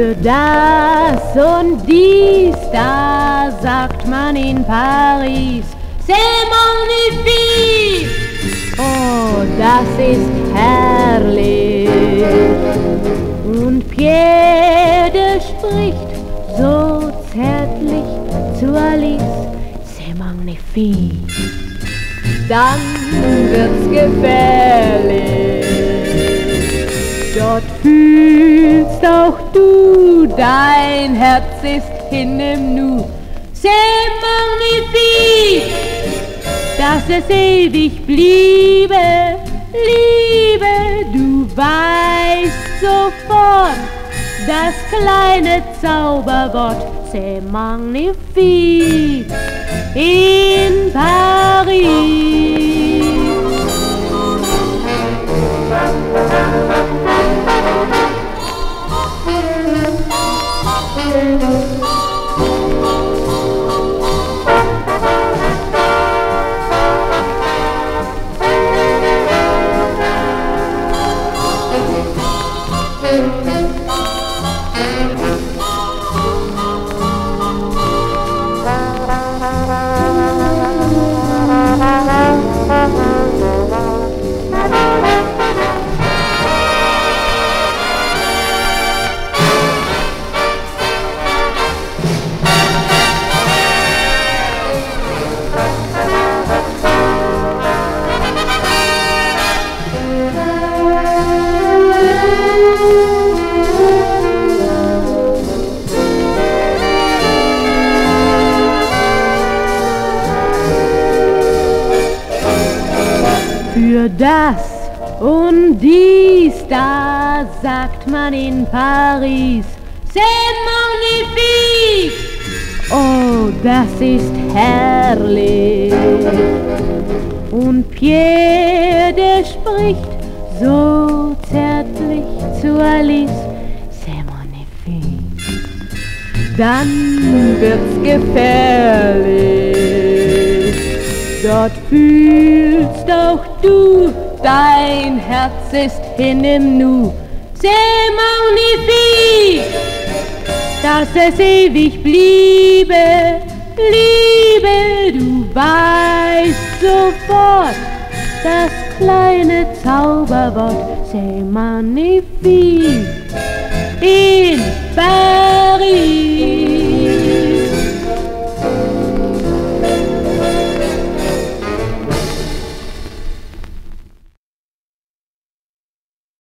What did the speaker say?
Für das und dies, da sagt man in Paris, c'est magnifique. Oh, das ist herrlich. Und Pierre spricht so zärtlich zu Alice, c'est magnifique. Dann wird's gefährlich. Dort fühlst auch du, dein Herz ist in dem Nu. C'est magnifique, dass es ewig bliebe, Liebe, du weißt sofort, das kleine Zauberwort, c'est magnifique, in Paris. Für das und dies, da sagt man in Paris, c'est magnifique. Oh, das ist herrlich. Und Pierre, der spricht so zärtlich zu Alice, c'est magnifique. Dann wird's gefährlich. Dort fühlst auch du, dein Herz ist in dem Nu. C'est magnifique, dass es ewig bliebe, Liebe, du weißt sofort, das kleine Zauberwort, c'est magnifique, in Paris.